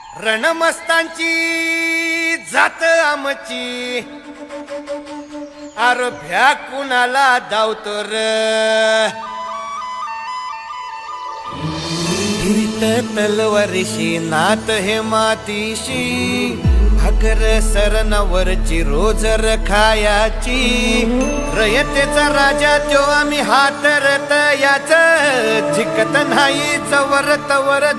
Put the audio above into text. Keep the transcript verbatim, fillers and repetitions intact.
रणमस्तांची जात आमची अर भ्या कुणाला धावतो र फिरित तलवारीशी नात हे मातीशी भाकर सरणावरची रोजर खायाची रयतेचा राजा त्यो आम्ही हातरत याच झिकत नाही जवर तवर